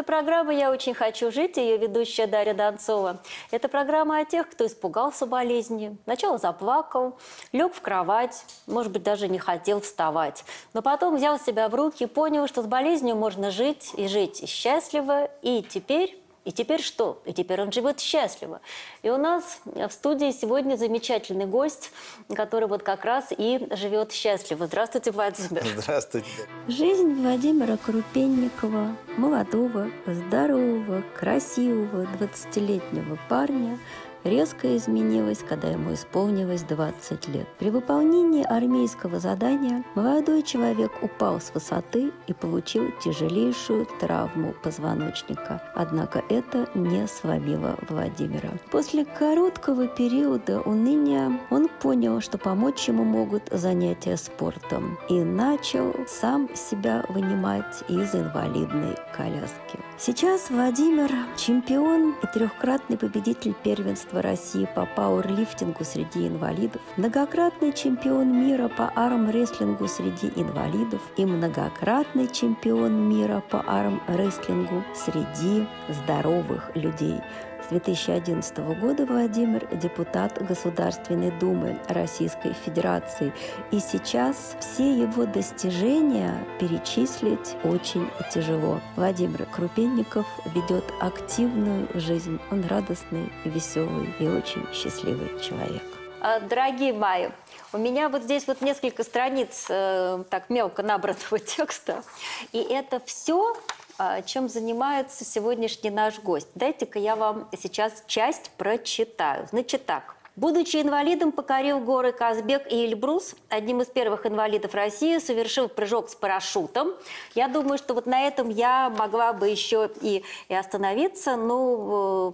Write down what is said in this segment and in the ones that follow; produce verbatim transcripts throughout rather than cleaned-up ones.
программа «Я очень хочу жить», ее ведущая Дарья Донцова. Это программа о тех, кто испугался болезни, сначала заплакал, лег в кровать, может быть, даже не хотел вставать. Но потом взял себя в руки и понял, что с болезнью можно жить и жить счастливо. И теперь... И теперь что? И теперь он живет счастливо. И у нас в студии сегодня замечательный гость, который вот как раз и живет счастливо. Здравствуйте, Владимир. Здравствуйте. Жизнь Владимира Крупенникова, молодого, здорового, красивого, двадцатилетнего парня, резко изменилась, когда ему исполнилось двадцать лет. При выполнении армейского задания молодой человек упал с высоты и получил тяжелейшую травму позвоночника. Однако это не сломило Владимира. После короткого периода уныния он понял, что помочь ему могут занятия спортом, и начал сам себя вынимать из инвалидной коляски. Сейчас Владимир – чемпион и трехкратный победитель первенства России по пауэрлифтингу среди инвалидов, многократный чемпион мира по армрестлингу среди инвалидов и многократный чемпион мира по армрестлингу среди здоровых людей. С две тысячи одиннадцатого года Владимир – депутат Государственной Думы Российской Федерации. И сейчас все его достижения перечислить очень тяжело. Владимир Крупенников ведет активную жизнь. Он радостный, веселый и очень счастливый человек. Дорогие мои, у меня вот здесь вот несколько страниц э, так мелко набранного текста. И это все... чем занимается сегодняшний наш гость. Дайте-ка я вам сейчас часть прочитаю. Значит так. Будучи инвалидом, покорил горы Казбек и Эльбрус. Одним из первых инвалидов России совершил прыжок с парашютом. Я думаю, что вот на этом я могла бы еще и, и остановиться. Ну,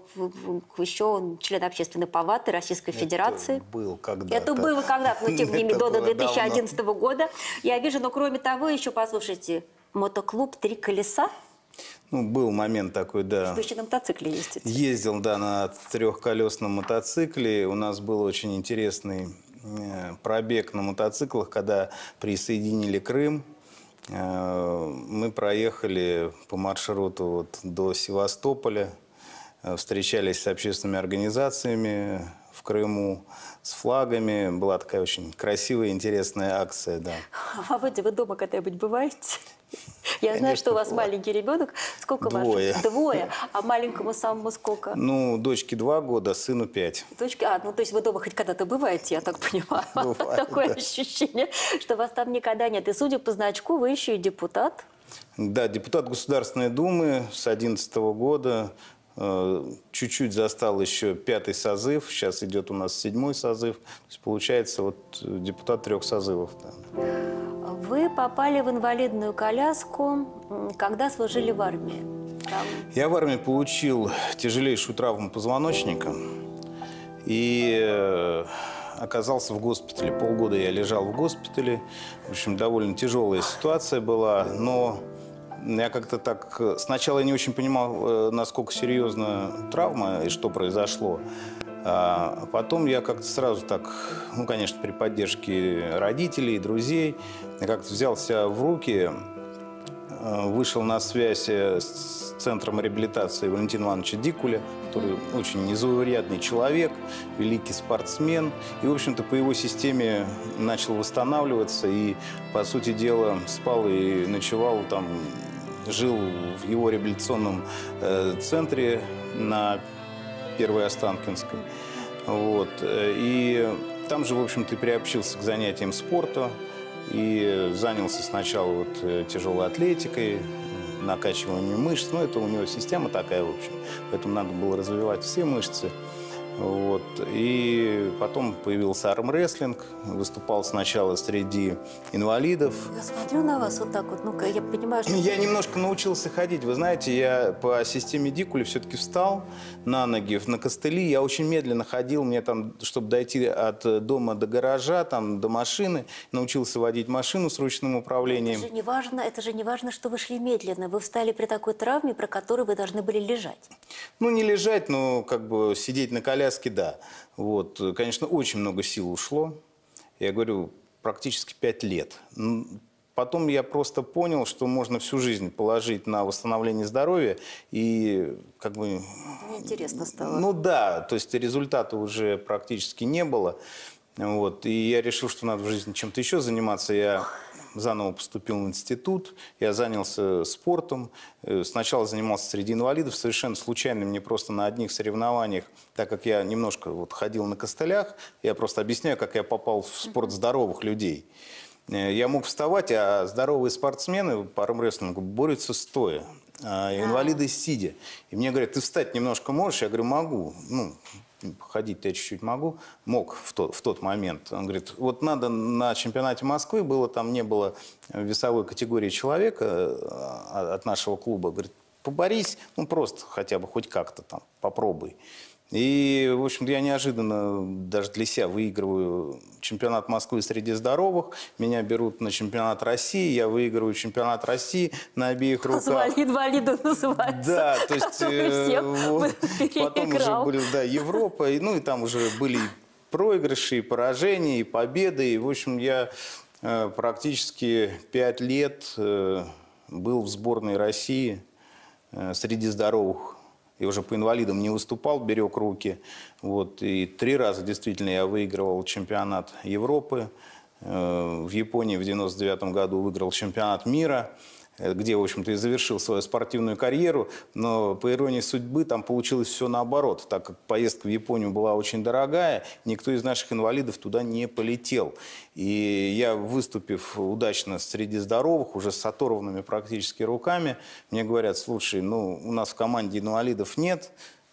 еще он член общественной палаты Российской Федерации. Это был когда-то. Это было когда-то, но тем не менее, до две тысячи одиннадцатого года. Я вижу, но кроме того, еще, послушайте, мотоклуб «Три колеса». Ну, был момент такой, да. Вы еще на мотоцикле ездите? Ездил, да, на трехколесном мотоцикле. У нас был очень интересный пробег на мотоциклах, когда присоединили Крым. Мы проехали по маршруту вот до Севастополя, встречались с общественными организациями в Крыму, с флагами. Была такая очень красивая, интересная акция, да. Володя, вы дома когда-нибудь бываете? Я Конечно, знаю, что у вас была. Маленький ребенок. Сколько Двое. Ваших? Двое. А маленькому самому сколько? Ну, дочке два года, сыну пять. Дочка, а, ну то есть вы дома хоть когда-то бываете, я так понимаю. Бывает, Такое да. ощущение, что вас там никогда нет. И судя по значку, вы еще и депутат. Да, депутат Государственной Думы с две тысячи одиннадцатого года. Чуть-чуть застал еще пятый созыв. Сейчас идет у нас седьмой созыв. То есть получается вот депутат трех созывов. Да. Вы попали в инвалидную коляску, когда служили в армии. Там... Я в армии получил тяжелейшую травму позвоночника и оказался в госпитале. Полгода я лежал в госпитале. В общем, довольно тяжелая ситуация была, но я как-то так... Сначала я не очень понимал, насколько серьезна травма и что произошло. А потом я как-то сразу так, ну, конечно, при поддержке родителей, друзей, я как-то взял себя в руки, вышел на связь с Центром реабилитации Валентина Ивановича Дикуля, который очень незаурядный человек, великий спортсмен. И, в общем-то, по его системе начал восстанавливаться и, по сути дела, спал и ночевал там, жил в его реабилитационном центре на Первой Останкинской. Вот. И там же, в общем-то, приобщился к занятиям спорта и занялся сначала вот тяжелой атлетикой, накачиванием мышц. Ну, это у него система такая, в общем. Поэтому надо было развивать все мышцы. Вот. И потом появился армрестлинг. Выступал сначала среди инвалидов. Я смотрю на вас вот так вот. Ну-ка, я понимаю, что... Я немножко научился ходить. Вы знаете, я по системе Дикуля все-таки встал на ноги, на костыли. Я очень медленно ходил. Мне там, чтобы дойти от дома до гаража, там, до машины, научился водить машину с ручным управлением. Это же не важно, это же не важно, что вы шли медленно. Вы встали при такой травме, про которую вы должны были лежать. Ну, не лежать, но как бы сидеть на коляске. Да. Вот. Конечно, очень много сил ушло. Я говорю, практически пять лет. потом я просто понял, что можно всю жизнь положить на восстановление здоровья и как бы... Неинтересно стало. Ну да, то есть результата уже практически не было. Вот, и я решил, что надо в жизни чем-то еще заниматься. Я заново поступил в институт, я занялся спортом. Сначала занимался среди инвалидов, совершенно случайно, мне просто на одних соревнованиях, так как я немножко вот ходил на костылях, я просто объясняю, как я попал в спорт здоровых людей. Я мог вставать, а здоровые спортсмены по армрестлингу борются стоя, а инвалиды сидя. И мне говорят, ты встать немножко можешь? Я говорю, могу. Ну, ходить-то я чуть-чуть могу, мог в тот, в тот момент. Он говорит, вот надо на чемпионате Москвы, было, там не было весовой категории человека от нашего клуба. Говорит, поборись, ну просто хотя бы хоть как-то там, попробуй. И, в общем-то, я неожиданно даже для себя выигрываю чемпионат Москвы среди здоровых. Меня берут на чемпионат России. Я выигрываю чемпионат России на обеих руках. Инвалидом называется. Да, то есть э, вот, потом уже были, да, Европа. И, ну и там уже были проигрыши, и поражения, и победы. И, в общем, я э, практически пять лет э, был в сборной России э, среди здоровых. Я уже по инвалидам не выступал, берег руки. Вот. И три раза действительно я выигрывал чемпионат Европы. В Японии в девяносто девятом году выиграл чемпионат мира, где, в общем-то, и завершил свою спортивную карьеру. Но, по иронии судьбы, там получилось все наоборот. Так как поездка в Японию была очень дорогая, никто из наших инвалидов туда не полетел. И я, выступив удачно среди здоровых, уже с оторванными практически руками, мне говорят, слушай, ну, у нас в команде инвалидов нет,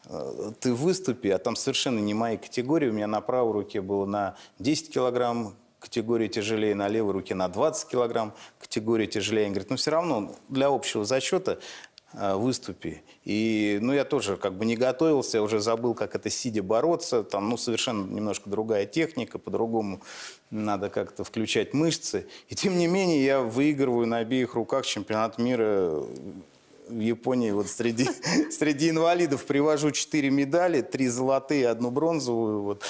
ты выступи, а там совершенно не мои категории. У меня на правой руке было на десять килограмм, категории тяжелее, на левой руке на двадцать килограмм, категория тяжелее. Он говорит, ну все равно для общего зачета э, выступи. И, ну, я тоже как бы не готовился, я уже забыл, как это сидя бороться. Там, ну, совершенно немножко другая техника, по-другому надо как-то включать мышцы. И тем не менее я выигрываю на обеих руках чемпионат мира в Японии. Вот среди, среди инвалидов привожу четыре медали, три золотые, одну бронзовую. Вот.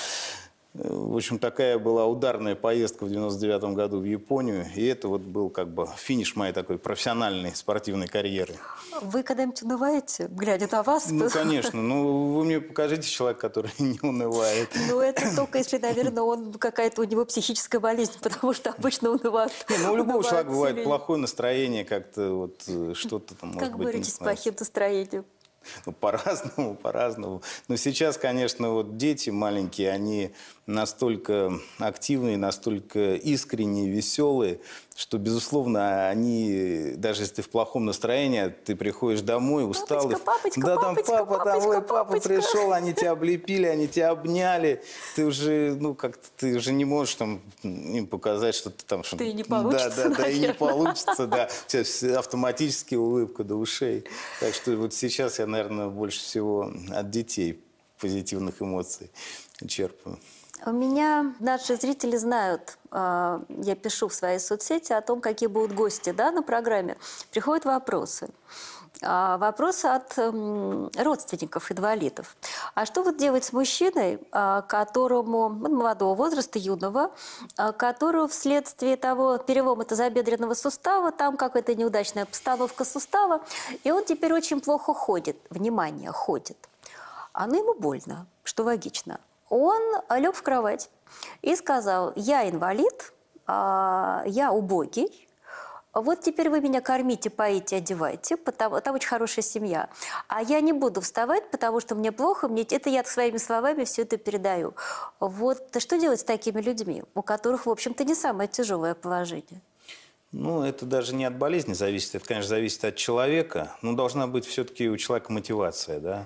В общем, такая была ударная поездка в девяносто девятом году в Японию. И это вот был как бы финиш моей такой профессиональной спортивной карьеры. Вы когда-нибудь унываете, глядя на вас? Ну, конечно. Ну, вы мне покажите человека, который не унывает. Ну, это только если, наверное, он какая-то у него психическая болезнь, потому что обычно унывает. Не, ну, у любого человека бывает плохое настроение, как-то вот что-то там, может как быть, боретесь с плохим настроением? Ну, по-разному, по-разному. Но сейчас, конечно, вот дети маленькие, они настолько активные, настолько искренние, веселые, что, безусловно, они, даже если ты в плохом настроении, ты приходишь домой, усталый. Папочка, папочка, да, там папочка, папа, папочка, там, ой, папа папочка. пришел, они тебя облепили, они тебя обняли. Ты уже, ну, как-то, ты уже не можешь там им показать, что ты там... Что и не получится, Да, да, да, и не наверное. получится, да. Сейчас автоматически улыбка до ушей. Так что вот сейчас я, наверное, больше всего от детей позитивных эмоций черпаю. У меня наши зрители знают, э, я пишу в своей соцсети о том, какие будут гости, да, на программе. Приходят вопросы. А, вопросы от э, родственников инвалидов. А что вот делать с мужчиной, э, которому, ну, молодого возраста, юного, э, которого вследствие того перелома тазобедренного сустава, там какая-то неудачная постановка сустава, и он теперь очень плохо ходит, внимание, ходит. А ну ему больно, что логично. Он лег в кровать и сказал, я инвалид, а, я убогий, вот теперь вы меня кормите, поите, одевайте, потому, там очень хорошая семья. А я не буду вставать, потому что мне плохо, мне, это я своими словами все это передаю. Вот что делать с такими людьми, у которых, в общем-то, не самое тяжелое положение? Ну, это даже не от болезни зависит, это, конечно, зависит от человека. Но должна быть все-таки у человека мотивация, да.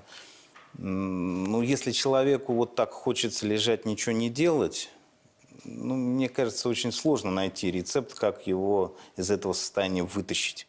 Ну, если человеку вот так хочется лежать, ничего не делать, ну, мне кажется, очень сложно найти рецепт, как его из этого состояния вытащить.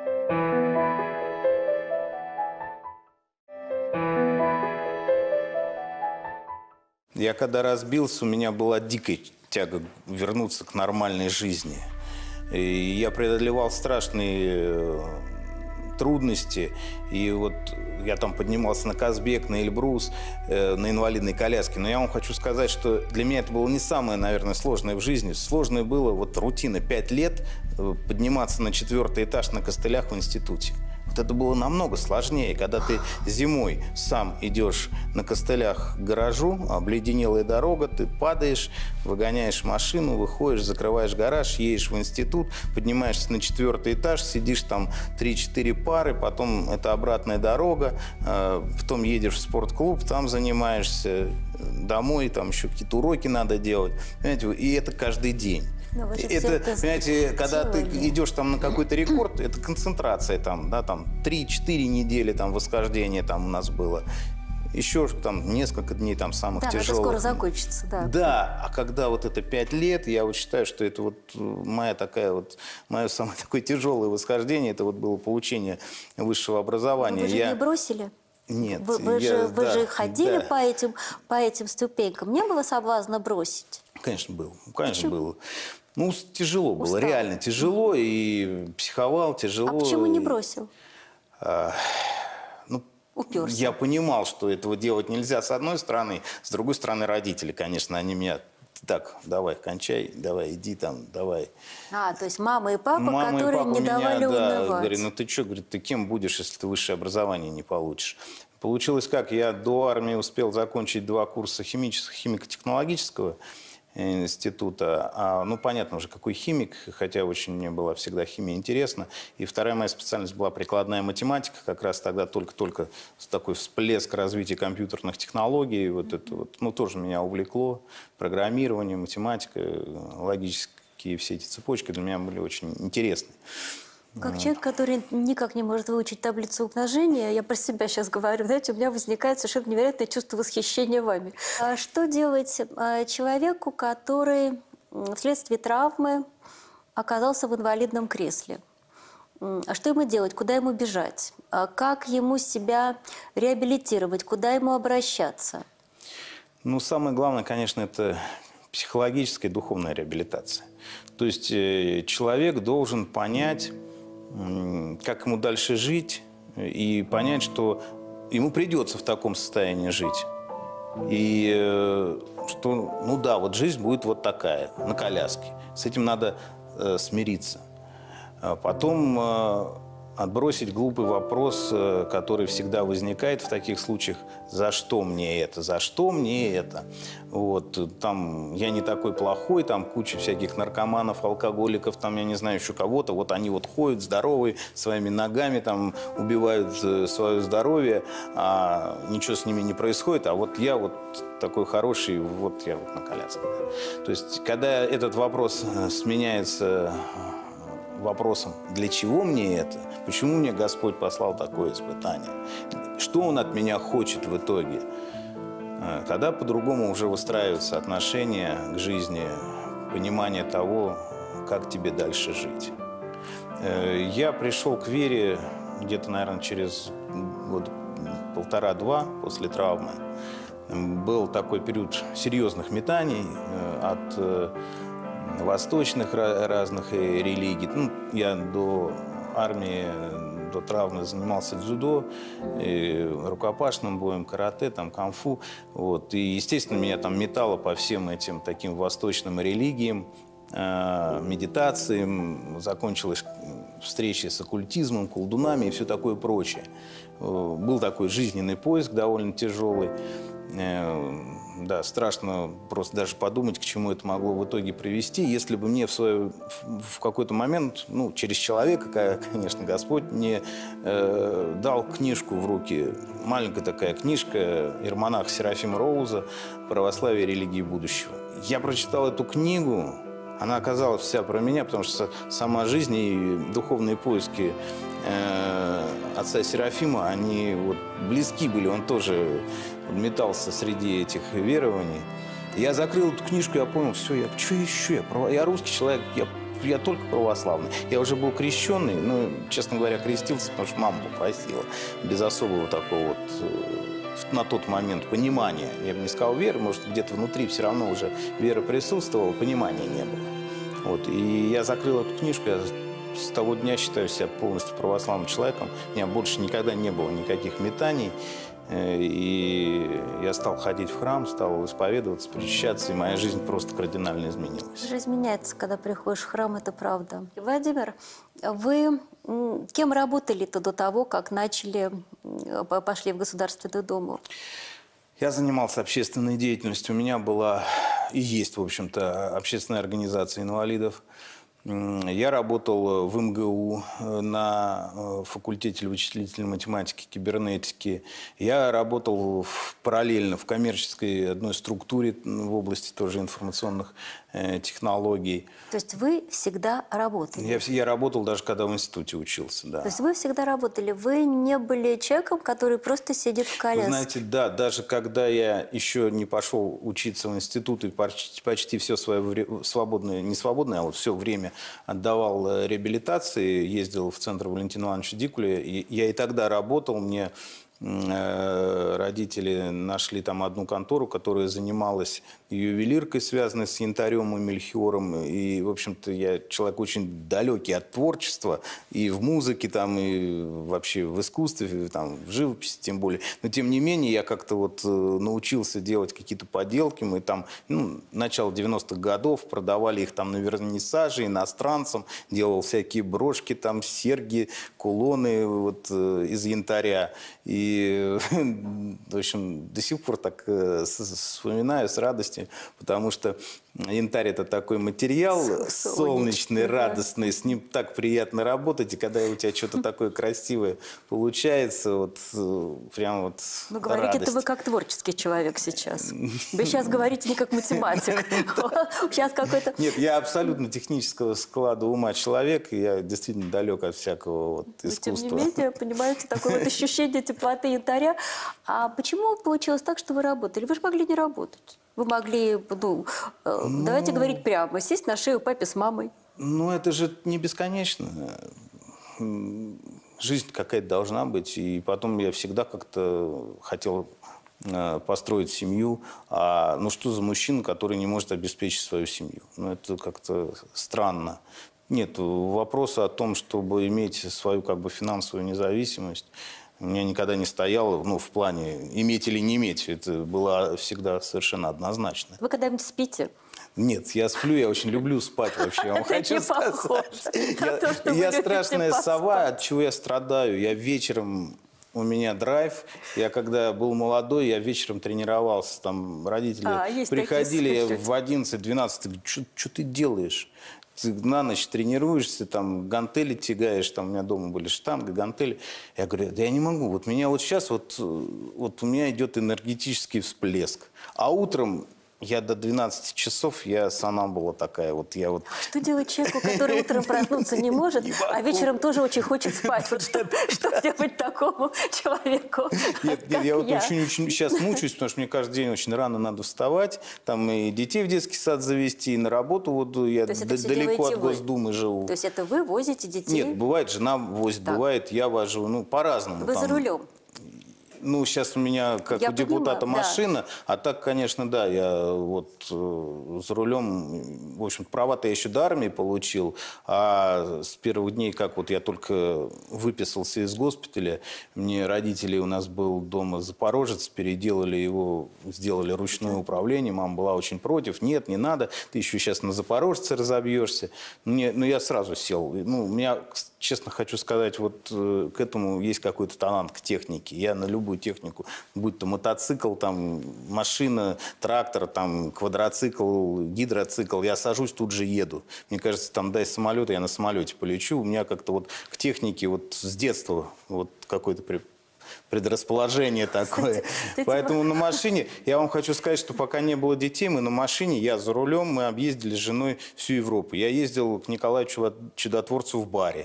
Я когда разбился, у меня была дикая тяга вернуться к нормальной жизни. И я преодолевал страшные трудности. И вот я там поднимался на Казбек, на Эльбрус, э, на инвалидной коляске. Но я вам хочу сказать, что для меня это было не самое, наверное, сложное в жизни. Сложное было вот рутина пять лет э, подниматься на четвертый этаж на костылях в институте. Вот это было намного сложнее, когда ты зимой сам идешь на костылях к гаражу, обледенелая дорога, ты падаешь, выгоняешь машину, выходишь, закрываешь гараж, едешь в институт, поднимаешься на четвертый этаж, сидишь там три-четыре пары, потом это обратная дорога, потом едешь в спортклуб, там занимаешься, домой, там еще какие-то уроки надо делать. Понимаете, и это каждый день. Это, это, понимаете, когда ты идешь там на какой-то рекорд, это концентрация там, да, там три-четыре недели там восхождения там у нас было. Еще там несколько дней там самых да, тяжелых. Да, это скоро закончится, да. Да, а когда вот это пять лет, я вот считаю, что это вот моя такая вот, мое самое такое тяжелое восхождение, это вот было получение высшего образования. Но вы же я... не бросили? Нет. Вы, вы, я, же, вы да, же ходили да. по, этим, по этим ступенькам. Не было соблазна бросить? Конечно, был. Конечно, Почему? было. Ну, тяжело было, Устал. реально тяжело, и психовал, тяжело. А почему не и, бросил? а, ну, Уперся. Я понимал, что этого делать нельзя с одной стороны, с другой стороны родители, конечно, они меня так, давай, кончай, давай, иди там, давай. А, то есть мама и папа, Мама которые и папа не меня, давали да, унывать. говорят, ну ты что, говорит, ты кем будешь, если ты высшее образование не получишь? Получилось как, я до армии успел закончить два курса химического, химико-технологического института. А, ну, понятно уже, какой химик, хотя очень мне была всегда химия интересна. И вторая моя специальность была прикладная математика. Как раз тогда только-только такой всплеск развития компьютерных технологий. Вот это вот, ну, тоже меня увлекло. Программирование, математика, логические все эти цепочки для меня были очень интересны. Как человек, который никак не может выучить таблицу умножения, я про себя сейчас говорю, знаете, у меня возникает совершенно невероятное чувство восхищения вами. А что делать человеку, который вследствие травмы оказался в инвалидном кресле? А что ему делать? Куда ему бежать? Как ему себя реабилитировать? Куда ему обращаться? Ну, самое главное, конечно, это психологическая и духовная реабилитация. То есть человек должен понять, как ему дальше жить, и понять, что ему придется в таком состоянии жить. И что, ну да, вот жизнь будет вот такая, на коляске. С этим надо э, смириться. Потом э, отбросить глупый вопрос, э, который всегда возникает в таких случаях: за что мне это, за что мне это? Вот, там, я не такой плохой, там куча всяких наркоманов, алкоголиков, там, я не знаю, еще кого-то, вот они вот ходят здоровые, своими ногами там убивают свое здоровье, а ничего с ними не происходит, а вот я вот такой хороший, вот я вот на коляске. Да. То есть, когда этот вопрос сменяется вопросом, для чего мне это, почему мне Господь послал такое испытание, что Он от меня хочет в итоге, тогда по-другому уже выстраиваются отношения к жизни, понимание того, как тебе дальше жить. Я пришел к вере где-то, наверное, через год полтора-два после травмы. Был такой период серьезных метаний от восточных разных религий. Ну, я до армии, до травмы занимался дзюдо, рукопашным боем, карате, там, камфу. Вот. И, естественно, меня там метало по всем этим таким восточным религиям, медитациям. Закончилась встреча с оккультизмом, колдунами и все такое прочее. Был такой жизненный поиск довольно тяжелый. Да, страшно просто даже подумать, к чему это могло в итоге привести. Если бы мне в, свой, в какой-то момент, ну, через человека, конечно, Господь мне э, дал книжку в руки. Маленькая такая книжка «Иеромонах Серафима Роуза. Православие, религии будущего». Я прочитал эту книгу. Она оказалась вся про меня, потому что сама жизнь и духовные поиски э, отца Серафима, они вот близки были. Он тоже метался среди этих верований. Я закрыл эту книжку, я понял, все, я, что еще? Я, право, я русский человек, я, я только православный. Я уже был крещенный, но, честно говоря, крестился, потому что мама попросила. Без особого такого вот на тот момент понимания. Я бы не сказал веры, может, где-то внутри все равно уже вера присутствовала, понимания не было. Вот. И я закрыл эту книжку, я с того дня считаю себя полностью православным человеком. У меня больше никогда не было никаких метаний. И я стал ходить в храм, стал исповедоваться, причащаться, и моя жизнь просто кардинально изменилась. Жизнь меняется, когда приходишь в храм, это правда. Владимир, вы кем работали-то до того, как начали, пошли в Государственную Думу? Я занимался общественной деятельностью. У меня была и есть, в общем-то, общественная организация инвалидов. Я работал в эм гэ у на факультете вычислительной математики, кибернетики. Я работал в, параллельно в коммерческой одной структуре в области тоже информационных э, технологий. То есть вы всегда работали? Я, я работал даже когда в институте учился, да. То есть вы всегда работали? Вы не были человеком, который просто сидит в коляске? Вы знаете, да, даже когда я еще не пошел учиться в институт и почти, почти все свое время, свободное, не свободное, а вот все время отдавал реабилитации, ездил в центр Валентина Ивановича Дикуля, и я и тогда работал, мне родители нашли там одну контору, которая занималась ювелиркой, связанной с янтарем и мельхиором. И, в общем-то, я человек очень далекий от творчества и в музыке, там, и вообще в искусстве, там, в живописи тем более. Но, тем не менее, я как-то вот научился делать какие-то поделки. Мы там, ну, начало девяностых годов продавали их там на вернисаже иностранцам, делал всякие брошки, там, серьги, кулоны вот, из янтаря. И И, в общем, до сих пор так вспоминаю с радостью, потому что янтарь – это такой материал солнечный, солнечный, радостный, с ним так приятно работать, и когда у тебя что-то такое красивое получается, вот прям вот Ну, говорите это вы как творческий человек сейчас. Вы сейчас говорите не как математик. Сейчас какой-то... Нет, я абсолютно технического склада ума человек, и я действительно далек от всякого вот искусства. Тем не менее, понимаете, такое вот ощущение теплоты янтаря. А почему получилось так, что вы работали? Вы же могли не работать. Вы могли, ну, ну, давайте говорить прямо, сесть на шею папе с мамой. Ну, это же не бесконечно. Жизнь какая-то должна быть. И потом я всегда как-то хотел построить семью. А ну что за мужчина, который не может обеспечить свою семью? Ну, это как-то странно. Нет, вопроса о том, чтобы иметь свою как бы финансовую независимость, у меня никогда не стояло, ну, в плане иметь или не иметь. Это было всегда совершенно однозначно. Вы когда-нибудь спите? Нет, я сплю, я очень люблю спать вообще. Я вам хочу сказать. Я страшная сова, от чего я страдаю. Я вечером, у меня драйв. Я когда был молодой, я вечером тренировался. Там родители приходили, я в одиннадцать-двенадцать, что ты делаешь? Ты на ночь тренируешься, там, гантели тягаешь, там, у меня дома были штанги, гантели. Я говорю, да я не могу, вот меня вот сейчас, вот, вот у меня идет энергетический всплеск. А утром я до двенадцати часов, я сонамбула такая, вот я вот... Что делать человеку, который утром проснуться не может, а вечером тоже очень хочет спать? Вот что, что делать такому человеку? Нет, нет, я вот очень-очень сейчас мучаюсь, потому что мне каждый день очень рано надо вставать, там и детей в детский сад завести, и на работу, вот я далеко от Госдумы живу. То есть это вы возите детей? Нет, бывает, жена возит, так. Бывает, я вожу, ну, по-разному. Вы там. за рулем? Ну, сейчас у меня, как я у депутата, понимаю, машина, да. А так, конечно, да, я вот э, за рулем, в общем, права-то я еще до армии получил, а с первых дней, как вот я только выписался из госпиталя, мне родители, у нас был дома Запорожец, переделали его, сделали ручное управление, мама была очень против, нет, не надо, ты еще сейчас на Запорожце разобьешься. Мне, ну, я сразу сел, ну, у меня, честно хочу сказать, вот э, к этому есть какой-то талант к технике, я на любую технику, будь то мотоцикл, там, машина, трактор, там, квадроцикл, гидроцикл, я сажусь, тут же еду. Мне кажется, там, дай самолет, я на самолете полечу. У меня как-то вот к технике вот с детства вот какое-то предрасположение такое. Поэтому на машине, я вам хочу сказать, что пока не было детей, мы на машине, я за рулем, мы объездили с женой всю Европу. Я ездил к Николаю Чудотворцу в Баре.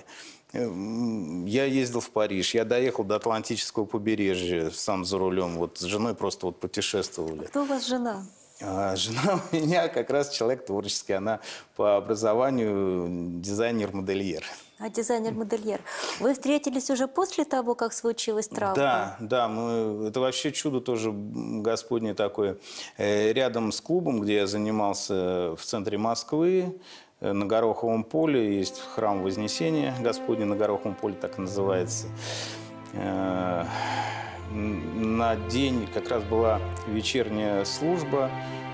Я ездил в Париж, я доехал до Атлантического побережья сам за рулем, вот с женой просто вот путешествовали. А кто у вас жена? А, жена у меня как раз человек творческий, она по образованию дизайнер-модельер. А дизайнер-модельер. Вы встретились уже после того, как случилась травма? Да, да, мы, это вообще чудо тоже Господне такое. Рядом с клубом, где я занимался в центре Москвы, на Гороховом поле есть храм Вознесения Господня на Гороховом поле, так и называется. На день как раз была вечерняя служба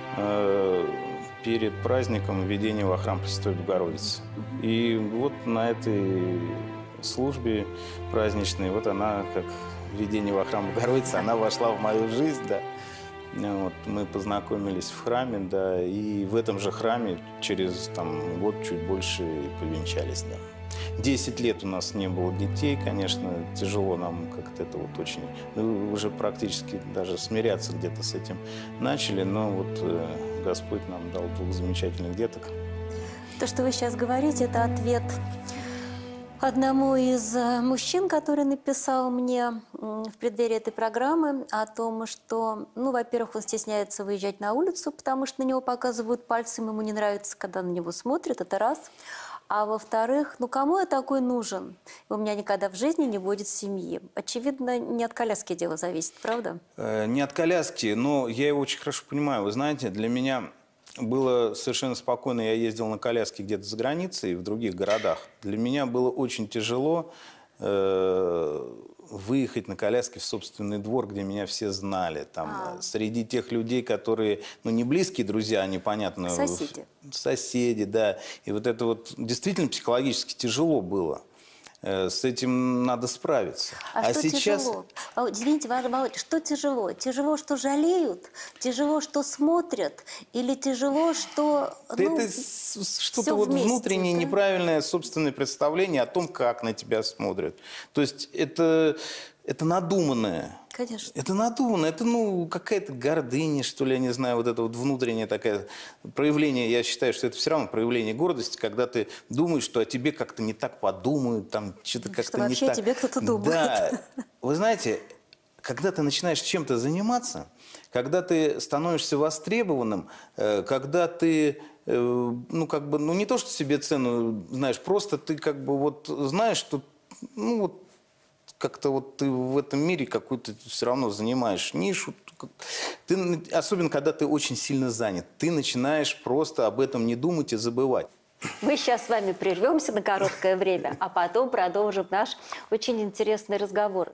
перед праздником введения во храм Пресвятой Богородицы. И вот на этой службе праздничной, вот она, как введение во храм Богородицы, она вошла в мою жизнь, да. Вот, мы познакомились в храме, да, и в этом же храме через там, год, чуть больше, и повенчались, да. Десять лет у нас не было детей, конечно, тяжело нам как-то это вот очень, ну, уже практически даже смиряться где-то с этим начали, но вот э, Господь нам дал двух замечательных деток. То, что вы сейчас говорите, это ответ одному из мужчин, который написал мне в преддверии этой программы о том, что, ну, во-первых, он стесняется выезжать на улицу, потому что на него показывают пальцем, ему не нравится, когда на него смотрят, это раз. А во-вторых, ну кому я такой нужен? У меня никогда в жизни не будет семьи. Очевидно, не от коляски дело зависит, правда? Э, не от коляски, но я его очень хорошо понимаю. Вы знаете, для меня было совершенно спокойно. Я ездил на коляске где-то за границей, в других городах. Для меня было очень тяжело э, выехать на коляске в собственный двор, где меня все знали. Там, а. Среди тех людей, которые, ну, не близкие друзья, непонятно. Соседи. Соседи, да. И вот это вот действительно психологически тяжело было. С этим надо справиться. А, а что сейчас... тяжело? Извините, Володя, что тяжело? Тяжело, что жалеют? Тяжело, что смотрят? Или тяжело, что... Ну, это что-то вот вместе, внутреннее, да? Неправильное собственное представление о том, как на тебя смотрят. То есть это, это надуманное. Конечно. Это надуманно, это, ну, какая-то гордыня, что ли, я не знаю, вот это вот внутреннее такое проявление, я считаю, что это все равно проявление гордости, когда ты думаешь, что о тебе как-то не так подумают, там, что-то как-то не так. Что вообще о тебе кто-то думает. Да, вы знаете, когда ты начинаешь чем-то заниматься, когда ты становишься востребованным, когда ты, ну, как бы, ну, не то, что себе цену знаешь, просто ты как бы вот знаешь, что, ну, вот, как-то вот ты в этом мире какую-то все равно занимаешь нишу. Ты, особенно, когда ты очень сильно занят. Ты начинаешь просто об этом не думать и забывать. Мы сейчас с вами прервемся на короткое время, а потом продолжим наш очень интересный разговор.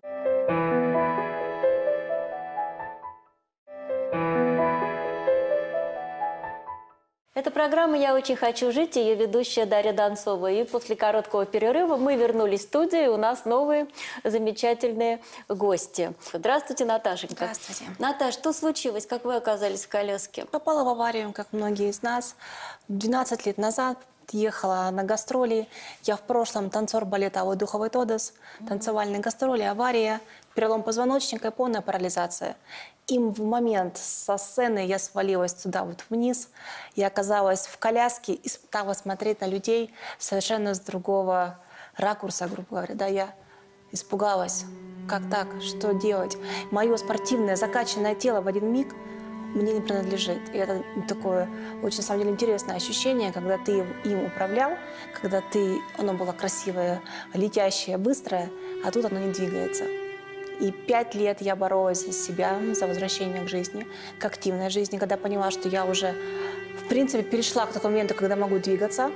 Это программа «Я очень хочу жить», ее ведущая Дарья Донцова. И после короткого перерыва мы вернулись в студию, и у нас новые замечательные гости. Здравствуйте, Наташенька. Здравствуйте. Наташ, что случилось? Как вы оказались в коляске? Попала в аварию, как многие из нас. двенадцать лет назад ехала на гастроли. Я в прошлом танцор балета «Ой, духовой Тодос». Танцевальные гастроли, авария, перелом позвоночника и полная парализация. И в момент со сцены я свалилась туда вот вниз. Я оказалась в коляске и стала смотреть на людей совершенно с другого ракурса, грубо говоря. Да, я испугалась. Как так? Что делать? Мое спортивное закачанное тело в один миг мне не принадлежит. И это такое очень, на самом деле, интересное ощущение, когда ты им управлял, когда ты, оно было красивое, летящее, быстрое, а тут оно не двигается. И пять лет я боролась за себя, за возвращение к жизни, к активной жизни, когда поняла, что я уже, в принципе, перешла к такому моменту, когда могу двигаться.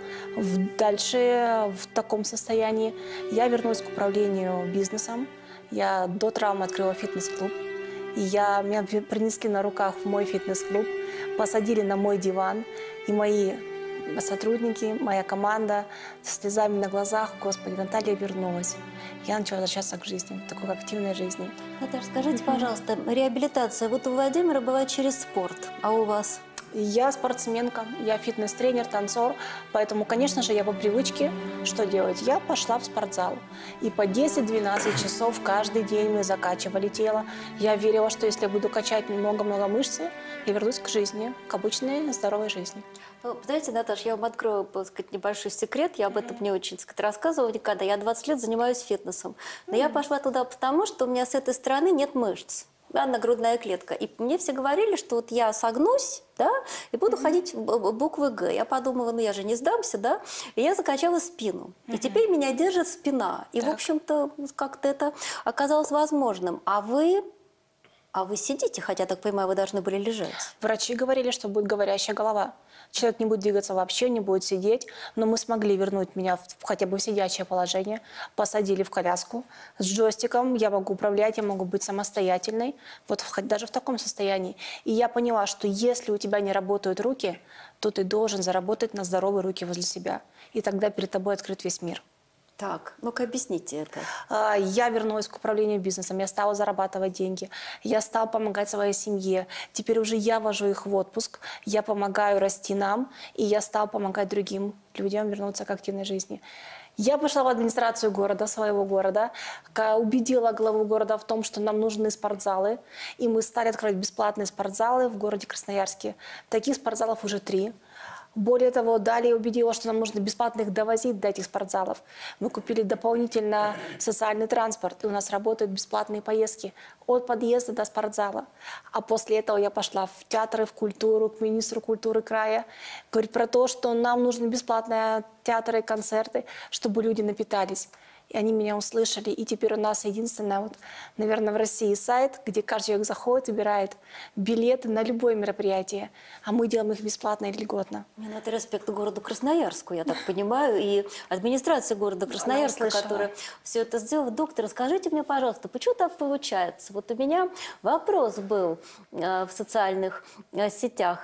Дальше в таком состоянии я вернулась к управлению бизнесом. Я до травмы открыла фитнес-клуб. И я, меня принесли на руках в мой фитнес-клуб, посадили на мой диван, и мои сотрудники, моя команда с слезами на глазах: «Господи, Наталья вернулась». Я начала возвращаться к жизни, такой активной жизни. Наташа, скажите, пожалуйста, реабилитация вот у Владимира была через спорт, а у вас? Я спортсменка, я фитнес-тренер, танцор, поэтому, конечно же, я по привычке, что делать? Я пошла в спортзал. И по десять-двенадцать часов каждый день мы закачивали тело. Я верила, что если я буду качать много-много мышц, я вернусь к жизни, к обычной здоровой жизни. Ну, знаете, Наташа, я вам открою, так сказать, небольшой секрет. Я об этом не очень, так сказать, рассказывала никогда. Я двадцать лет занимаюсь фитнесом. Но mm-hmm. я пошла туда потому, что у меня с этой стороны нет мышц. Да, грудная клетка. И мне все говорили, что вот я согнусь, да, и буду mm-hmm. ходить в буквы Г. Я подумала, ну я же не сдамся, да. И я закачала спину. Mm-hmm. И теперь меня держит спина. И, так. в общем-то, как-то это оказалось возможным. А вы А вы сидите, хотя, так понимаю, вы должны были лежать. Врачи говорили, что будет говорящая голова. Человек не будет двигаться вообще, не будет сидеть. Но мы смогли вернуть меня в хотя бы в сидячее положение. Посадили в коляску с джойстиком. Я могу управлять, я могу быть самостоятельной. Вот в, даже в таком состоянии. И я поняла, что если у тебя не работают руки, то ты должен заработать на здоровые руки возле себя. И тогда перед тобой открыт весь мир. Так, ну-ка объясните это. Я вернулась к управлению бизнесом, я стала зарабатывать деньги, я стала помогать своей семье. Теперь уже я вожу их в отпуск, я помогаю расти нам, и я стала помогать другим людям вернуться к активной жизни. Я пошла в администрацию города, своего города, убедила главу города в том, что нам нужны спортзалы, и мы стали открывать бесплатные спортзалы в городе Красноярске. Таких спортзалов уже три. Более того, далее убедила, что нам нужно бесплатно их довозить до этих спортзалов. Мы купили дополнительно социальный транспорт, и у нас работают бесплатные поездки от подъезда до спортзала. А после этого я пошла в театры, в культуру, к министру культуры края. Говорит про то, что нам нужны бесплатные театры и концерты, чтобы люди напитались. И они меня услышали. И теперь у нас единственный, вот, наверное, в России сайт, где каждый человек заходит, выбирает билеты на любое мероприятие. А мы делаем их бесплатно или льготно. Ну, это респект городу Красноярску, я так понимаю, и администрации города Красноярска, которая все это сделала. Доктор, скажите мне, пожалуйста, почему так получается? Вот у меня вопрос был э, в социальных э, сетях.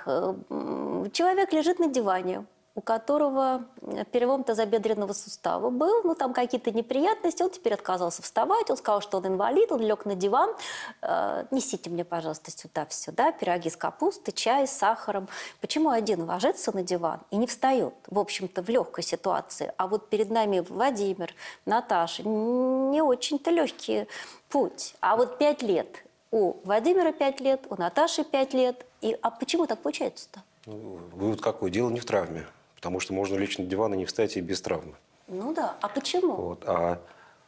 Человек лежит на диване, у которого перелом тазобедренного сустава был, ну там какие-то неприятности, он теперь отказался вставать, он сказал, что он инвалид, он лег на диван. Э, несите мне, пожалуйста, сюда все, да, пироги с капустой, чай с сахаром. Почему один ложится на диван и не встает, в общем-то, в легкой ситуации, а вот перед нами Владимир, Наташа, не очень-то легкий путь. А вот пять лет, у Владимира пять лет, у Наташи пять лет, и, а почему так получается-то? Ну, вывод какой? Дело не в травме. Потому что можно лечь на диван и не встать и без травмы. Ну да, а почему? Вот. А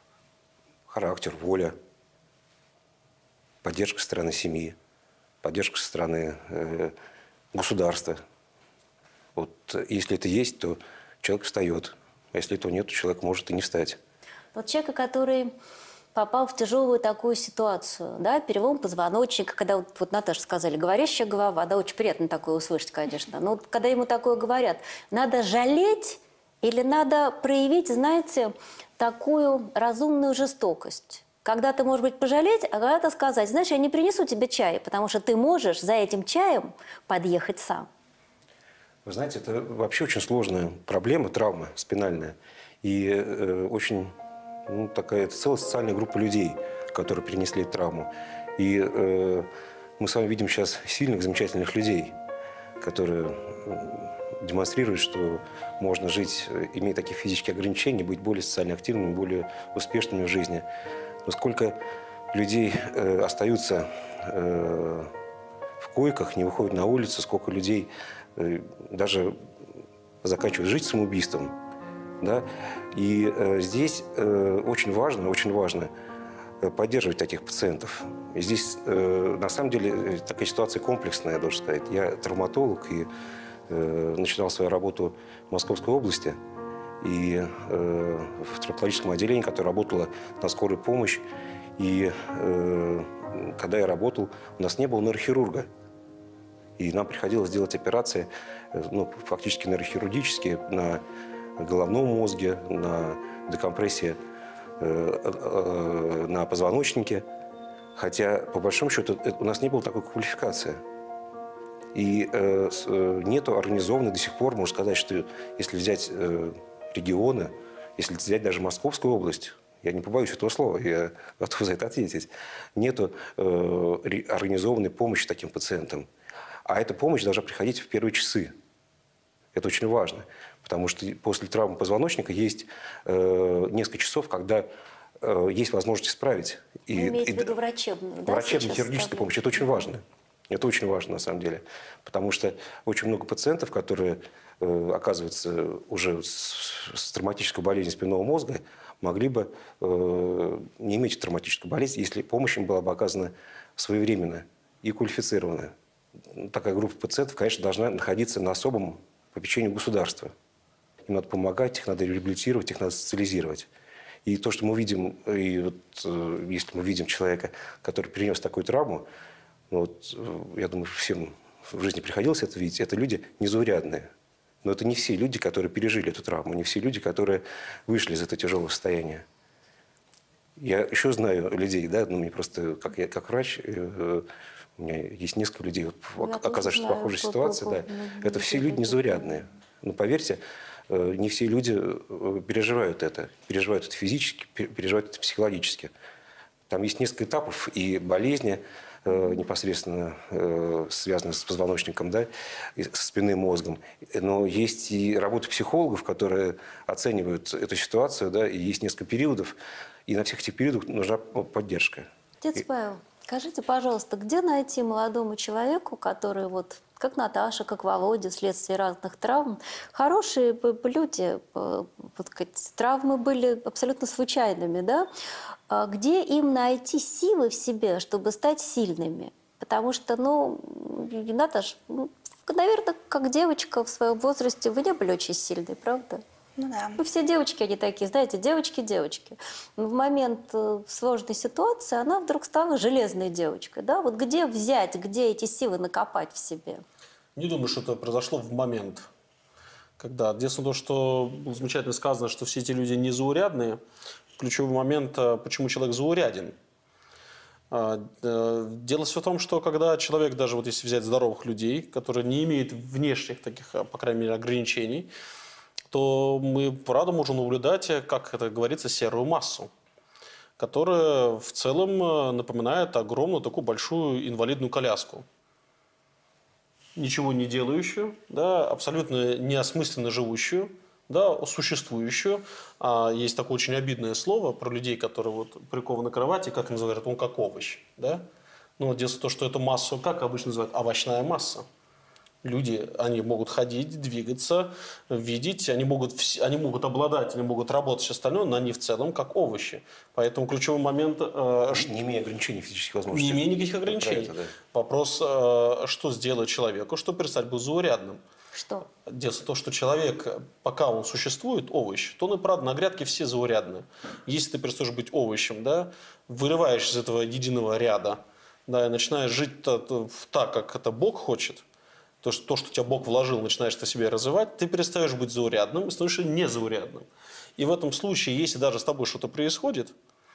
характер, воля, поддержка со стороны семьи, поддержка со стороны э, государства. Вот. Если это есть, то человек встает. А если этого нет, то человек может и не встать. Вот человека, который попал в тяжелую такую ситуацию, да, перелом позвоночника, когда вот, вот Наташа сказали, говорящая голова, да, очень приятно такое услышать, конечно. Но вот когда ему такое говорят, надо жалеть или надо проявить, знаете, такую разумную жестокость? Когда ты, может быть, пожалеть, а когда-то сказать, знаешь, я не принесу тебе чай, потому что ты можешь за этим чаем подъехать сам. Вы знаете, это вообще очень сложная проблема, травма спинальная. И э, очень... Ну, такая это целая социальная группа людей, которые перенесли травму. И э, мы с вами видим сейчас сильных, замечательных людей, которые демонстрируют, что можно жить, имея такие физические ограничения, быть более социально активными, более успешными в жизни. Но сколько людей э, остаются э, в койках, не выходят на улицу, сколько людей э, даже заканчивают жизнь самоубийством. Да? И э, здесь э, очень важно, очень важно поддерживать таких пациентов. И здесь, э, на самом деле, такая ситуация комплексная, я должен сказать. Я травматолог и э, начинал свою работу в Московской области. И э, в травматологическом отделении, которое работало на скорой помощи. И э, когда я работал, у нас не было нейрохирурга. И нам приходилось делать операции, э, ну, фактически нейрохирургические, на головном мозге, на декомпрессии э, э, на позвоночнике. Хотя, по большому счету, у нас не было такой квалификации. И э, э, нету организованной до сих пор, можно сказать, что если взять э, регионы, если взять даже Московскую область, я не побоюсь этого слова, я готов за это ответить, нету э, организованной помощи таким пациентам. А эта помощь должна приходить в первые часы. Это очень важно. Потому что после травмы позвоночника есть э, несколько часов, когда э, есть возможность исправить. Вы имеете в виду врачебную, да? Врачебная, хирургическая помощь. Это очень важно. Это очень важно, на самом деле. Потому что очень много пациентов, которые э, оказываются уже с, с травматической болезнью спинного мозга, могли бы э, не иметь травматическую болезнь, если помощь им была бы оказана своевременно и квалифицированно. Такая группа пациентов, конечно, должна находиться на особом попечении государства. Им надо помогать, их надо реабилитировать, их надо социализировать. И то, что мы видим, и вот, э, если мы видим человека, который перенес такую травму, ну, вот, э, я думаю, всем в жизни приходилось это видеть, это люди незаурядные. Но это не все люди, которые пережили эту травму, не все люди, которые вышли из этого тяжелого состояния. Я еще знаю людей, да, ну, мне просто, как я, как врач, э, у меня есть несколько людей, вот, оказавшись в похожей ситуации, да, это все люди незаурядные. Но поверьте, э, не все люди э, переживают это, переживают это физически, переживают это психологически. Там есть несколько этапов и болезни, э, непосредственно э, связанные с позвоночником, да, и со спинным мозгом. Но есть и работа психологов, которые оценивают эту ситуацию, да, и есть несколько периодов, и на всех этих периодах нужна поддержка. Отец Павел, скажите, пожалуйста, где найти молодому человеку, который вот, как Наташа, как Володя, вследствие разных травм, хорошие люди, вот, сказать, травмы были абсолютно случайными, да? А где им найти силы в себе, чтобы стать сильными? Потому что, ну, Наташа, ну, наверное, как девочка в своем возрасте, вы не были очень сильной, правда? Ну да. Ну, все девочки, они такие, знаете, девочки-девочки. В момент э, сложной ситуации она вдруг стала железной девочкой. Да? Вот где взять, где эти силы накопать в себе? Не думаю, что это произошло в момент. Когда. Дело в том, что было замечательно сказано, что все эти люди незаурядные. Ключевой момент, почему человек зауряден. Дело все в том, что когда человек, даже вот если взять здоровых людей, которые не имеют внешних таких, по крайней мере, ограничений, то мы, правда, можем наблюдать, как это говорится, серую массу, которая в целом напоминает огромную такую большую инвалидную коляску. Ничего не делающую, да, абсолютно неосмысленно живущую, да, существующую. А есть такое очень обидное слово про людей, которые вот прикованы к кровати, как называют, он как овощ. Да? Ну, дело в том, что эту массу, как обычно называют, овощная масса. Люди, они могут ходить, двигаться, видеть, они могут, они могут обладать, они могут работать, все остальное, но они в целом как овощи. Поэтому ключевой момент... Э, не, не имея ограничений физических возможностей. Не имея никаких ограничений. Это, да. Вопрос, э, что сделать человеку, чтобы перестать быть заурядным. Что? Дело в том, что человек, пока он существует, овощ, то он и правда на грядке все заурядны. Если ты перестаешь быть овощем, да, вырываешь из этого единого ряда, да, и начинаешь жить так, как это Бог хочет, то, что, то, что тебя Бог вложил, начинаешь ты себе развивать, ты перестаешь быть заурядным и становишься незаурядным. И в этом случае, если даже с тобой что-то происходит,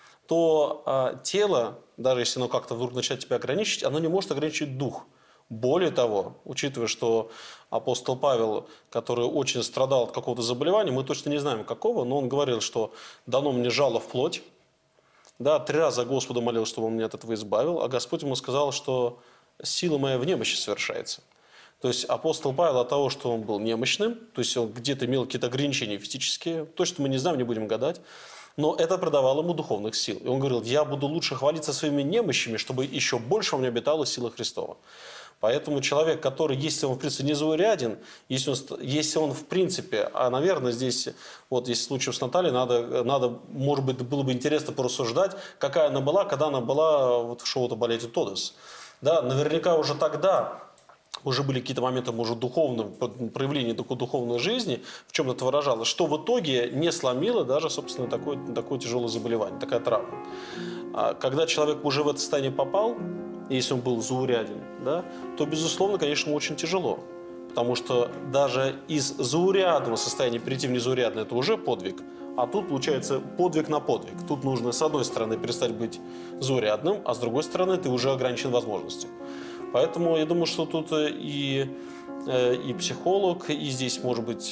то а, тело, даже если оно как-то вдруг начинает тебя ограничить, оно не может ограничить дух. Более того, учитывая, что апостол Павел, который очень страдал от какого-то заболевания, мы точно не знаем какого, но он говорил, что дано мне жало в плоть. Да, три раза Господу молил, чтобы он меня от этого избавил, а Господь ему сказал, что сила моя в немощи совершается. То есть апостол Павел от того, что он был немощным, то есть он где-то имел какие-то ограничения физические, точно мы не знаем, не будем гадать, но это придавало ему духовных сил. И он говорил, я буду лучше хвалиться своими немощами, чтобы еще больше во мне обитала сила Христова. Поэтому человек, который, если он в принципе не зауряден, если он, если он в принципе, а, наверное, здесь, вот если случай с Натальей, надо, надо, может быть, было бы интересно порассуждать, какая она была, когда она была вот, в шоу-то «Балете Тодес». Да, наверняка уже тогда уже были какие-то моменты, может, духовного проявления такой духовной жизни, в чем это выражалось, что в итоге не сломило даже, собственно, такое, такое тяжелое заболевание, такая травма. А когда человек уже в это состояние попал, если он был зауряден, да, то, безусловно, конечно, очень тяжело. Потому что даже из заурядного состояния перейти в незаурядное – это уже подвиг. А тут, получается, подвиг на подвиг. Тут нужно, с одной стороны, перестать быть заурядным, а с другой стороны, ты уже ограничен возможностью. Поэтому я думаю, что тут и, и психолог, и здесь, может быть,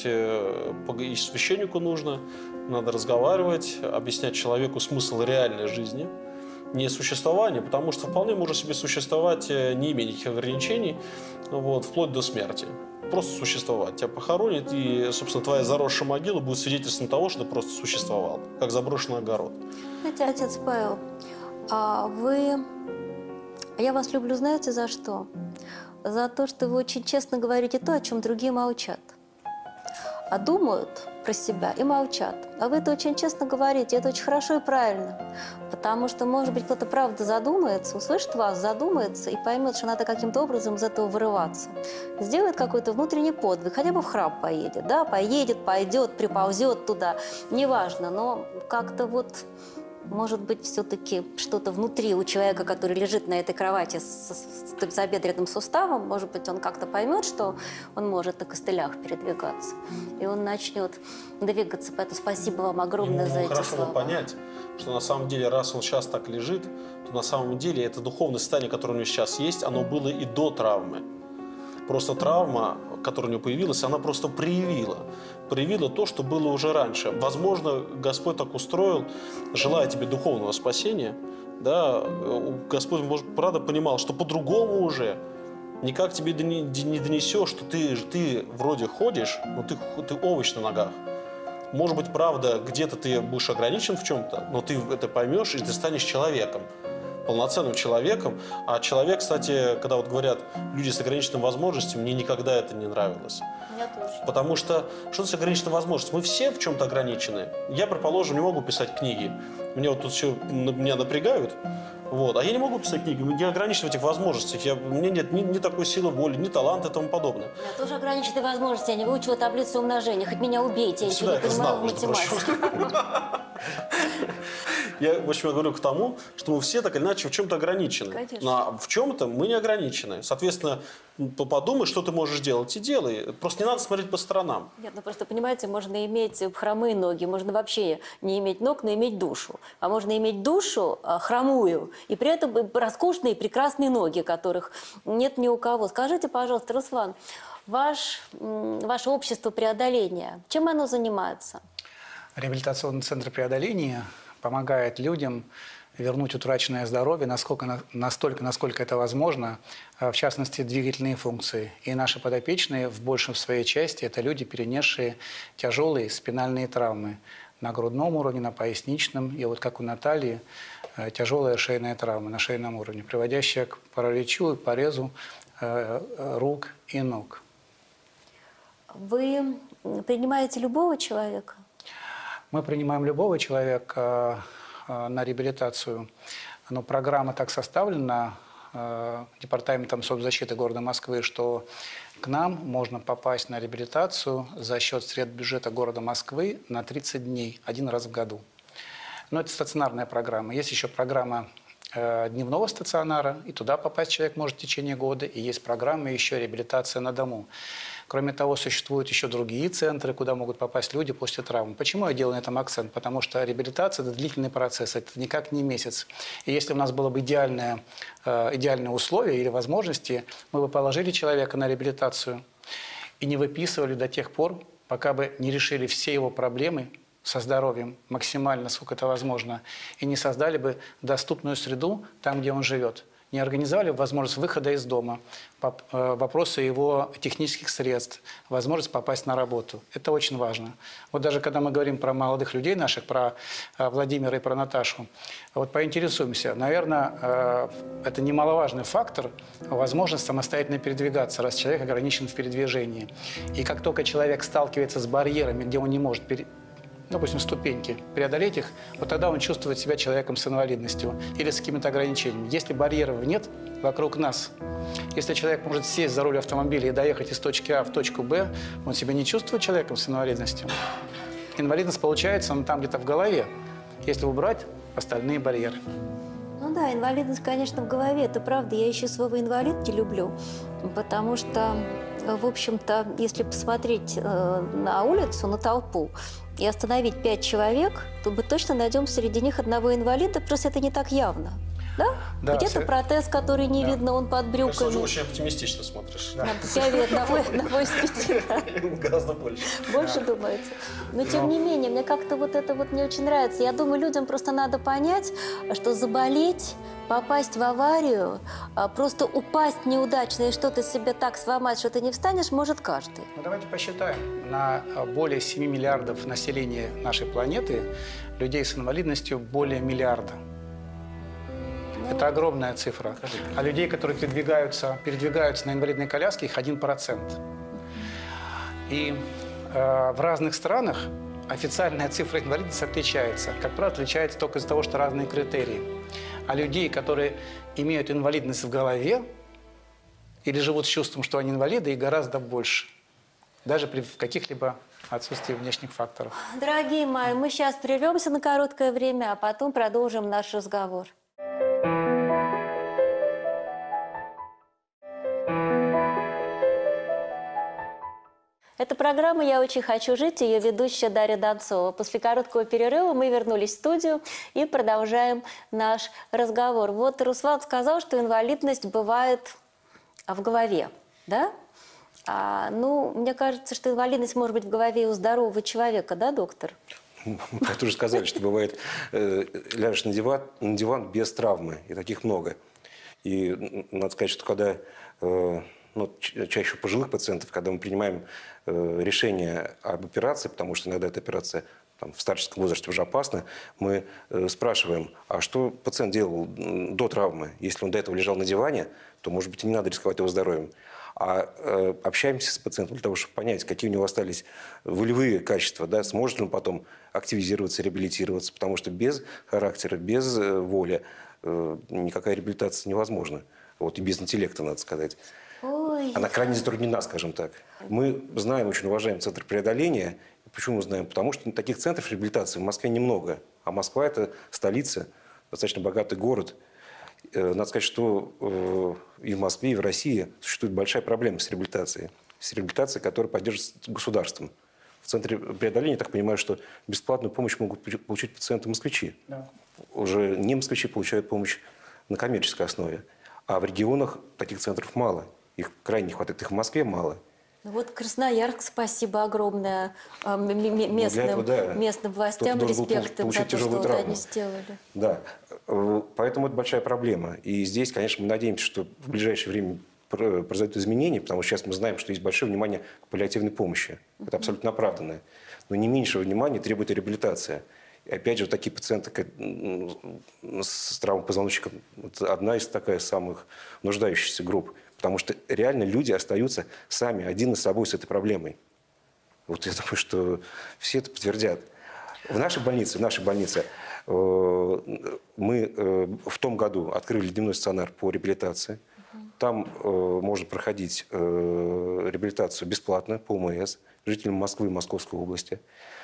и священнику нужно. Надо разговаривать, объяснять человеку смысл реальной жизни. Не существование, потому что вполне можно себе существовать, не имея никаких ограничений, вот, вплоть до смерти. Просто существовать. Тебя похоронят, и, собственно, твоя заросшая могила будет свидетельством того, что ты просто существовал, как заброшенный огород. Знаете, отец Павел, а вы... Я вас люблю, знаете, за что? За то, что вы очень честно говорите то, о чем другие молчат. а думают про себя и молчат. А вы это очень честно говорите, это очень хорошо и правильно. Потому что, может быть, кто-то правда задумается, услышит вас, задумается и поймет, что надо каким-то образом из этого вырываться. Сделает какой-то внутренний подвиг, хотя бы в храм поедет, да, поедет, пойдет, приползет туда, неважно, но как-то вот... Может быть, все-таки что-то внутри у человека, который лежит на этой кровати с, с, с тазобедренным суставом, может быть, он как-то поймет, что он может на костылях передвигаться. И он начнет двигаться. Поэтому спасибо вам огромное за эти хорошо слова. понять, что на самом деле, раз он сейчас так лежит, то на самом деле это духовное состояние, которое у него сейчас есть, оно было и до травмы. Просто травма, которая у него появилась, она просто проявила. Проявила то, что было уже раньше. Возможно, Господь так устроил, желая тебе духовного спасения, да, Господь, может, правда понимал, что по-другому уже никак тебе не донесешь, что ты, ты вроде ходишь, но ты, ты овощ на ногах. Может быть, правда, где-то ты будешь ограничен в чем-то, но ты это поймешь, и ты станешь человеком. Полноценным человеком. А человек, кстати, когда вот говорят люди с ограниченными возможностями, мне никогда это не нравилось. Мне тоже. Потому что что значит ограниченная возможность? Мы все в чем-то ограничены. Я, предположим, не могу писать книги. Меня вот тут все меня напрягают. Вот. А я не могу писать книги, я ограничен в этих возможностях. Я, у меня нет ни, ни такой силы воли, ни таланта и тому подобное. Я тоже ограниченные возможности. Я не выучила таблицу умножения. Хоть меня убейте, я ничего не понимаю в математике. Я, в общем, я говорю к тому, что мы все так или иначе в чем-то ограничены. Конечно. А в чем-то мы не ограничены. Соответственно, подумай, что ты можешь делать, и делай. Просто не надо смотреть по сторонам. Нет, ну просто, понимаете, можно иметь хромые ноги, можно вообще не иметь ног, но иметь душу. А можно иметь душу а, хромую, и при этом роскошные, прекрасные ноги, которых нет ни у кого. Скажите, пожалуйста, Руслан, ваш, ваше общество преодоления, чем оно занимается? Реабилитационный центр преодоления помогает людям вернуть утраченное здоровье насколько, настолько, насколько это возможно, в частности, двигательные функции. И наши подопечные в большей своей части – это люди, перенесшие тяжелые спинальные травмы на грудном уровне, на поясничном. И вот как у Натальи, тяжелая шейная травма на шейном уровне, приводящая к параличу и порезу рук и ног. Вы принимаете любого человека? Мы принимаем любого человека на реабилитацию. Но программа так составлена Департаментом соцзащиты города Москвы, что к нам можно попасть на реабилитацию за счет средств бюджета города Москвы на тридцать дней, один раз в году. Но это стационарная программа. Есть еще программа дневного стационара, и туда попасть человек может в течение года. И есть программа еще реабилитация на дому. Кроме того, существуют еще другие центры, куда могут попасть люди после травмы. Почему я делаю на этом акцент? Потому что реабилитация – это длительный процесс, это никак не месяц. И если у нас было бы идеальное, идеальные условия или возможности, мы бы положили человека на реабилитацию и не выписывали до тех пор, пока бы не решили все его проблемы со здоровьем максимально, сколько это возможно, и не создали бы доступную среду там, где он живет. Не организовали возможность выхода из дома, вопросы его технических средств, возможность попасть на работу. Это очень важно. Вот даже когда мы говорим про молодых людей наших, про Владимира и про Наташу, вот поинтересуемся. Наверное, это немаловажный фактор, возможность самостоятельно передвигаться, раз человек ограничен в передвижении. И как только человек сталкивается с барьерами, где он не может передвигаться, допустим, ступеньки, преодолеть их, вот тогда он чувствует себя человеком с инвалидностью или с какими-то ограничениями. Если барьеров нет вокруг нас, если человек может сесть за руль автомобиля и доехать из точки А в точку Б, он себя не чувствует человеком с инвалидностью. Инвалидность получается он там где-то в голове, если убрать остальные барьеры. Ну да, инвалидность, конечно, в голове, это правда. Я еще своего инвалид не люблю, потому что, в общем-то, если посмотреть э, на улицу, на толпу, и остановить пять человек, то мы точно найдем среди них одного инвалида, просто это не так явно. Да? Да, Где-то все... протез, который не да. видно, он под брюками. Ты очень оптимистично смотришь. Да. Пять одного, одного из пяти. Гораздо больше. Больше да. думается. Но тем не менее, мне как-то вот это вот не очень нравится. Я думаю, людям просто надо понять, что заболеть, попасть в аварию, просто упасть неудачно и что-то себе так сломать, что ты не встанешь, может каждый. Ну, давайте посчитаем. На более семи миллиардов населения нашей планеты людей с инвалидностью более миллиарда. Это огромная цифра. А людей, которые передвигаются, передвигаются на инвалидной коляске, их один процент. И э, в разных странах официальная цифра инвалидности отличается. Как правило, отличается только из-за того, что разные критерии. А людей, которые имеют инвалидность в голове или живут с чувством, что они инвалиды, их гораздо больше. Даже при каких-либо отсутствии внешних факторов. Дорогие мои, мы сейчас прервемся на короткое время, а потом продолжим наш разговор. Это программа «Я очень хочу жить», ее ведущая Дарья Донцова. После короткого перерыва мы вернулись в студию и продолжаем наш разговор. Вот Руслан сказал, что инвалидность бывает в голове, да? А, ну, мне кажется, что инвалидность может быть в голове у здорового человека, да, доктор? Мы тоже сказали, что бывает, э, ляжешь на диван, на диван без травмы, и таких много. И надо сказать, что когда... Э, ну, чаще у пожилых пациентов, когда мы принимаем э, решение об операции, потому что иногда эта операция там, в старческом возрасте уже опасна, мы э, спрашиваем, а что пациент делал до травмы? Если он до этого лежал на диване, то, может быть, и не надо рисковать его здоровьем. А э, общаемся с пациентом для того, чтобы понять, какие у него остались волевые качества, да, сможет ли он потом активизироваться, реабилитироваться, потому что без характера, без э, воли э, никакая реабилитация невозможна. Вот, и без интеллекта, надо сказать. Ой. Она крайне затруднена, скажем так. Мы знаем, очень уважаем Центр преодоления. Почему мы знаем? Потому что таких центров реабилитации в Москве немного. А Москва – это столица, достаточно богатый город. Надо сказать, что и в Москве, и в России существует большая проблема с реабилитацией. С реабилитацией, которая поддерживается государством. В Центре преодоления, я так понимаю, что бесплатную помощь могут получить пациенты-москвичи. Да. Уже не москвичи получают помощь на коммерческой основе. А в регионах таких центров мало. Их крайне не хватает. Их в Москве мало. Ну вот Красноярск, спасибо огромное местным, ну, этого, да, местным властям, респект им за то, что вот они сделали. Да, поэтому это большая проблема. И здесь, конечно, мы надеемся, что в ближайшее время произойдут изменения, потому что сейчас мы знаем, что есть большое внимание к паллиативной помощи. Uh-huh. Это абсолютно оправданное. Но не меньшего внимания требует и реабилитация. И опять же, вот такие пациенты как, с травмой позвоночника – это одна из таких самых нуждающихся групп. Потому что реально люди остаются сами, один на собой с этой проблемой. Вот я думаю, что все это подтвердят. В нашей больнице, в нашей больнице э, мы э, в том году открыли дневной стационар по реабилитации. Там э, можно проходить э, реабилитацию бесплатно по ОМС жителям Москвы и Московской области.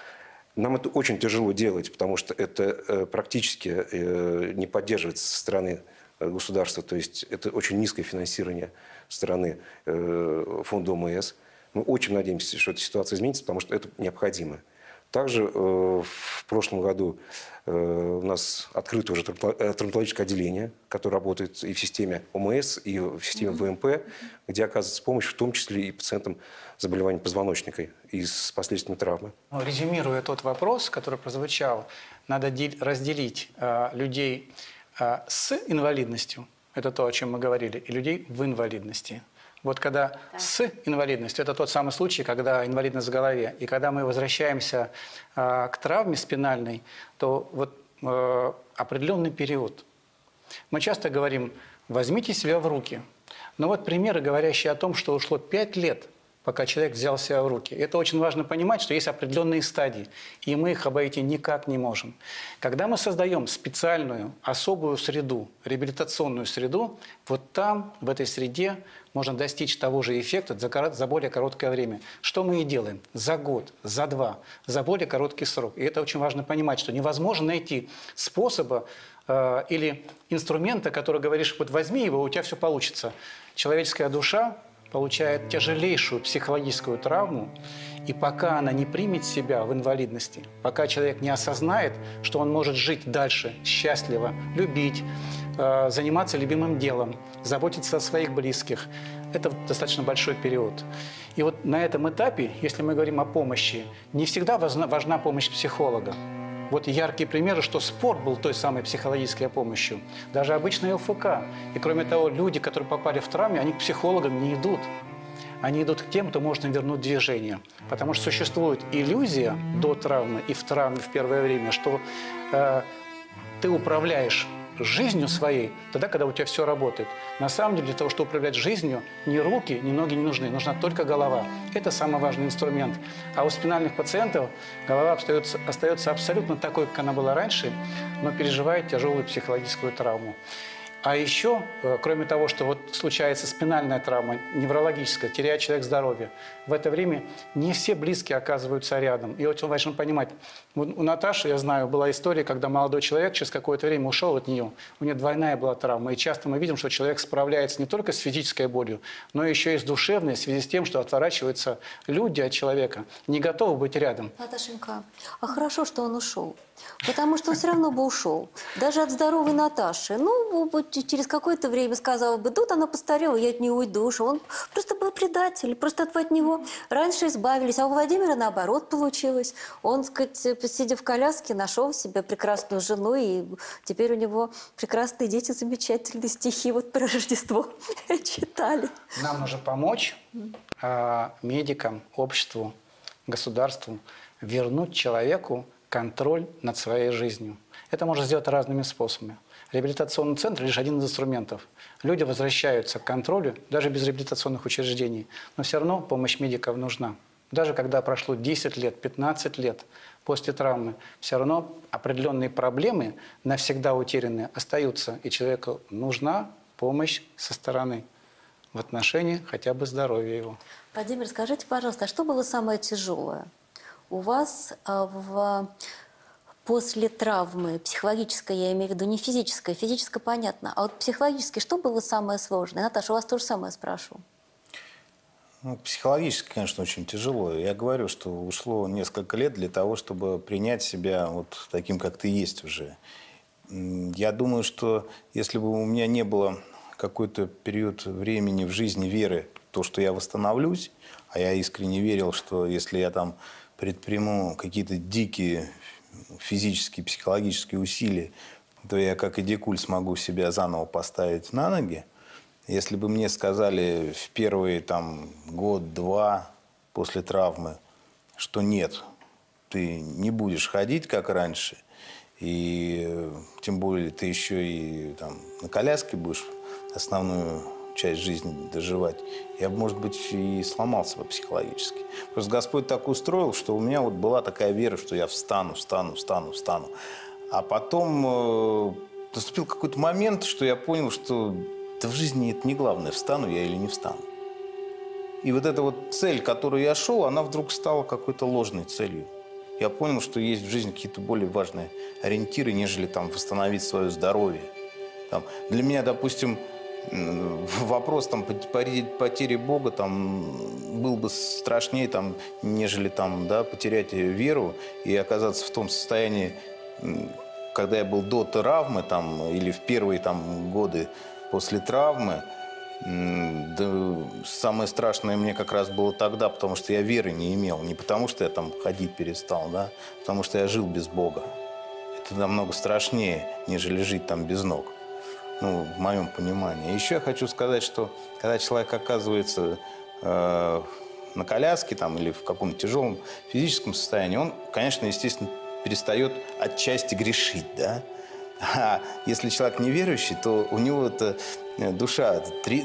Нам это очень тяжело делать, потому что это э, практически э, не поддерживается со стороны государства, то есть это очень низкое финансирование со стороны э, фонда ОМС. Мы очень надеемся, что эта ситуация изменится, потому что это необходимо. Также э, в прошлом году э, у нас открыто уже травматологическое отделение, которое работает и в системе ОМС, и в системе ВМП, где оказывается помощь, в том числе и пациентам с заболеванием позвоночника и с последствиями травмы. Резюмируя тот вопрос, который прозвучал, надо разделить э, людей с инвалидностью, это то, о чем мы говорили, и людей в инвалидности. Вот когда да. с инвалидностью, это тот самый случай, когда инвалидность в голове. И когда мы возвращаемся э, к травме спинальной, то вот э, определенный период. Мы часто говорим, возьмите себя в руки. Но вот примеры, говорящие о том, что ушло пять лет, пока человек взял себя в руки. Это очень важно понимать, что есть определенные стадии, и мы их обойти никак не можем. Когда мы создаем специальную, особую среду, реабилитационную среду, вот там, в этой среде, можно достичь того же эффекта за, за более короткое время. Что мы и делаем? За год, за два, за более короткий срок. И это очень важно понимать, что невозможно найти способа э, или инструмента, который говоришь, вот возьми его, у тебя все получится. Человеческая душа получает тяжелейшую психологическую травму, и пока она не примет себя в инвалидности, пока человек не осознает, что он может жить дальше счастливо, любить, э, заниматься любимым делом, заботиться о своих близких, это достаточно большой период. И вот на этом этапе, если мы говорим о помощи, не всегда важна, важна помощь психолога. Вот яркие примеры, что спорт был той самой психологической помощью. Даже обычный ЛФК. И кроме того, люди, которые попали в травму, они к психологам не идут. Они идут к тем, кто может им вернуть движение. Потому что существует иллюзия до травмы и в травме в первое время, что э, ты управляешь жизнью своей, тогда, когда у тебя все работает. На самом деле, для того, чтобы управлять жизнью, ни руки, ни ноги не нужны, нужна только голова. Это самый важный инструмент. А у спинальных пациентов голова остается, остается абсолютно такой, как она была раньше, но переживает тяжелую психологическую травму. А еще, кроме того, что вот случается спинальная травма, неврологическая, теряет человек здоровье, в это время не все близкие оказываются рядом. И очень важно понимать, у Наташи, я знаю, была история, когда молодой человек через какое-то время ушел от нее. У нее двойная была травма. И часто мы видим, что человек справляется не только с физической болью, но еще и с душевной, в связи с тем, что отворачиваются люди от человека, не готовы быть рядом. Наташенька, а хорошо, что он ушел. Потому что он все равно бы ушел. Даже от здоровой Наташи. Ну, через какое-то время сказала бы, тут она постарела, я от нее уйду. Ушел. Он просто был предатель. Просто от него раньше избавились. А у Владимира наоборот получилось. Он, так сказать, сидя в коляске, нашел себе прекрасную жену. И теперь у него прекрасные дети, замечательные стихи. Вот про Рождество читали. Нам нужно помочь а, медикам, обществу, государству вернуть человеку контроль над своей жизнью. Это можно сделать разными способами. Реабилитационный центр – лишь один из инструментов. Люди возвращаются к контролю даже без реабилитационных учреждений. Но все равно помощь медиков нужна. Даже когда прошло десять лет, пятнадцать лет после травмы, все равно определенные проблемы, навсегда утерянные, остаются. И человеку нужна помощь со стороны в отношении хотя бы здоровья его. Владимир, скажите, пожалуйста, а что было самое тяжелое у вас а, в, после травмы, психологической, я имею в виду, не физической, физическое понятно, а вот психологически, что было самое сложное? Наташа, у вас то же самое спрашиваю. Ну, психологически, конечно, очень тяжело. Я говорю, что ушло несколько лет для того, чтобы принять себя вот таким, как ты есть уже. Я думаю, что если бы у меня не было какой-то период времени в жизни веры, то, что я восстановлюсь, а я искренне верил, что если я там предприму какие-то дикие физические, психологические усилия, то я, как и Дикуль, смогу себя заново поставить на ноги. Если бы мне сказали в первый там, год-два после травмы, что нет, ты не будешь ходить, как раньше, и тем более ты еще и там, на коляске будешь основную часть жизни доживать, я бы, может быть, и сломался бы психологически. Просто Господь так устроил, что у меня вот была такая вера, что я встану, встану, встану, встану. А потом э, наступил какой-то момент, что я понял, что да в жизни это не главное, встану я или не встану. И вот эта вот цель, к которой я шел, она вдруг стала какой-то ложной целью. Я понял, что есть в жизни какие-то более важные ориентиры, нежели там восстановить свое здоровье. Там, для меня, допустим, вопрос там, потери Бога там, был бы страшнее, там, нежели там, да, потерять веру и оказаться в том состоянии, когда я был до травмы там, или в первые там, годы после травмы. Да, самое страшное мне как раз было тогда, потому что я веры не имел. Не потому что я там ходить перестал, да, потому что я жил без Бога. Это намного страшнее, нежели жить там без ног. Ну, в моем понимании. Еще я хочу сказать, что когда человек оказывается э, на коляске там, или в каком-то тяжелом физическом состоянии, он, конечно, естественно, перестает отчасти грешить, да? А если человек неверующий, то у него это душа,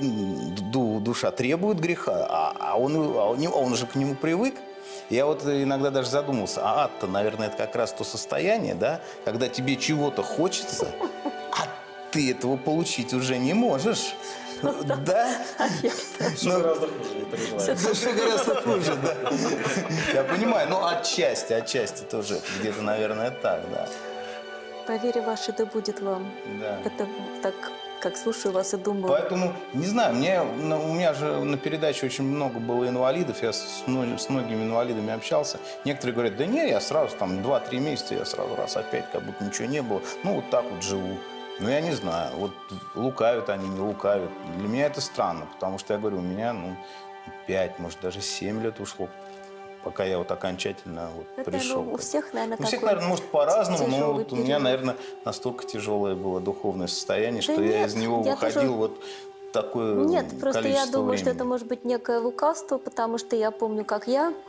душа требует греха, а он, а он уже к нему привык. Я вот иногда даже задумался, а ад-то, наверное, это как раз то состояние, да, когда тебе чего-то хочется, а ты этого получить уже не можешь. Да? Все гораздо хуже, не переживай. Все гораздо хуже, да. Я понимаю, но отчасти, отчасти тоже где-то, наверное, так, да. По вере вашей да будет вам. Да. Это так, как слушаю вас и думаю. Поэтому, не знаю, мне, у меня же на передаче очень много было инвалидов, я с, с многими инвалидами общался. Некоторые говорят, да не, я сразу там два-три месяца, я сразу раз опять, как будто ничего не было. Ну, вот так вот живу. Ну, я не знаю, вот лукавят они, не лукавят. Для меня это странно, потому что, я говорю, у меня, ну, пять, может, даже семь лет ушло, пока я вот окончательно вот это, пришел. Ну, у всех, наверное, У всех, такой наверное, может, по-разному, но вот у меня, период. наверное, настолько тяжелое было духовное состояние, Да что нет, я из него я выходил тоже... вот такое Нет, просто я количество думаю, времени. что это может быть некое лукавство, потому что я помню, как я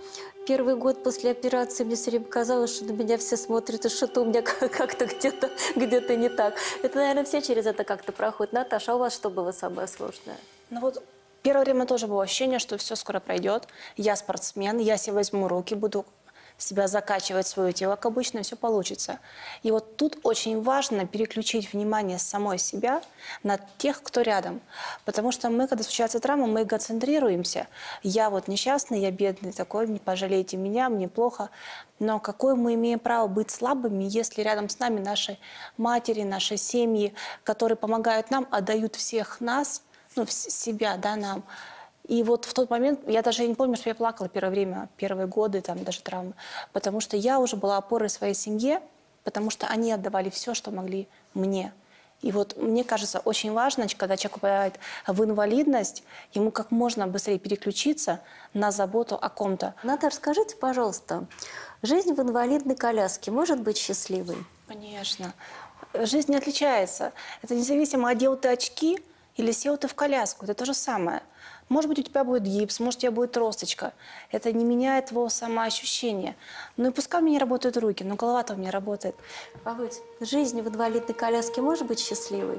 Первый год после операции мне все время казалось, что на меня все смотрят, и что-то у меня как-то где-то где-то не так. Это, наверное, все через это как-то проходят. Наташа, а у вас что было самое сложное? Ну вот первое время тоже было ощущение, что все скоро пройдет. Я спортсмен, я себе возьму руки, буду себя закачивать, свое тело, как обычно, все получится. И вот тут очень важно переключить внимание с самой себя на тех, кто рядом. Потому что мы, когда случается травма, мы эгоцентрируемся. Я вот несчастный, я бедный такой, не пожалейте меня, мне плохо. Но какое мы имеем право быть слабыми, если рядом с нами наши матери, наши семьи, которые помогают нам, отдают всех нас, ну, себя, да, нам. И вот в тот момент, я даже не помню, что я плакала первое время, первые годы, там даже травмы, потому что я уже была опорой своей семье, потому что они отдавали все, что могли мне. И вот мне кажется, очень важно, когда человек попадает в инвалидность, ему как можно быстрее переключиться на заботу о ком-то. Наташа, скажите, пожалуйста, жизнь в инвалидной коляске может быть счастливой? Конечно. Жизнь не отличается. Это независимо, одел ты очки или сел ты в коляску. Это то же самое. Может быть, у тебя будет гипс, может, у тебя будет тросточка. Это не меняет твоего самоощущения. Ну и пускай у меня не работают руки, но голова-то у меня работает. Володь, жизнь в инвалидной коляске может быть счастливой?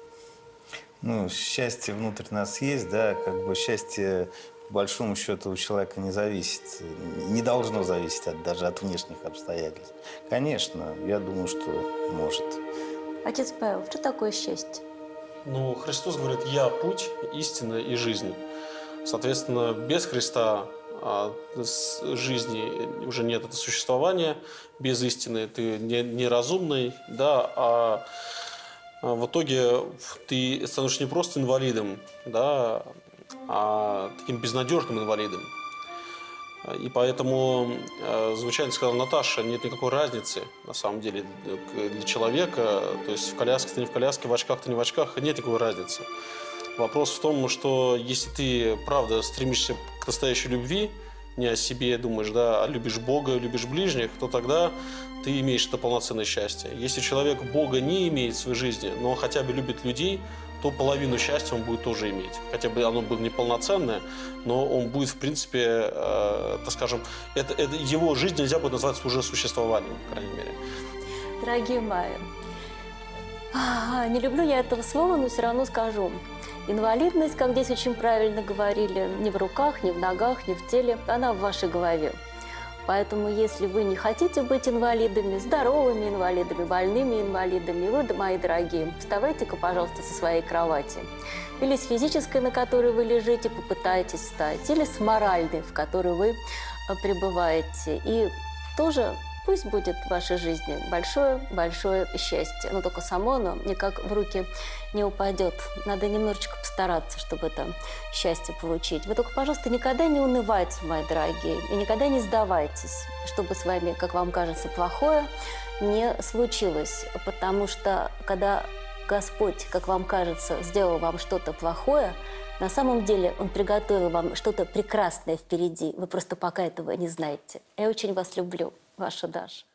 Ну, счастье внутрь нас есть, да, как бы счастье, по большому счету, у человека не зависит, не должно зависеть от, даже от внешних обстоятельств. Конечно, я думаю, что может. Отец Павел, что такое счастье? Ну, Христос говорит: «Я путь, истина и жизнь». Соответственно, без Христа а, с жизни уже нет этого существования, без истины ты не, неразумный, да, а, а в итоге ты становишься не просто инвалидом, да, а таким безнадежным инвалидом. И поэтому, звучание сказала Наташа, нет никакой разницы, на самом деле, для человека. То есть в коляске ты не в коляске, в очках ты не в очках, нет никакой разницы. Вопрос в том, что если ты, правда, стремишься к настоящей любви, не о себе думаешь, да, а любишь Бога, любишь ближних, то тогда ты имеешь это полноценное счастье. Если человек Бога не имеет в своей жизни, но он хотя бы любит людей, то половину счастья он будет тоже иметь. Хотя бы оно было неполноценное, но он будет, в принципе, э, так скажем, это, это, его жизнь нельзя будет назвать уже существованием, по крайней мере. Дорогие мои, не люблю я этого слова, но все равно скажу. Инвалидность, как здесь очень правильно говорили, не в руках, не в ногах, не в теле, она в вашей голове. Поэтому, если вы не хотите быть инвалидами, здоровыми инвалидами, больными инвалидами, вы, мои дорогие, вставайте-ка, пожалуйста, со своей кровати. Или с физической, на которой вы лежите, попытайтесь встать. Или с моральной, в которой вы пребываете. И тоже пусть будет в вашей жизни большое-большое счастье. Но только само оно никак в руки не упадет. Надо немножечко постараться, чтобы это счастье получить. Вы только, пожалуйста, никогда не унывайте, мои дорогие, и никогда не сдавайтесь, чтобы с вами, как вам кажется, плохое не случилось. Потому что, когда Господь, как вам кажется, сделал вам что-то плохое, на самом деле Он приготовил вам что-то прекрасное впереди. Вы просто пока этого не знаете. Я очень вас люблю. Ваша Даша.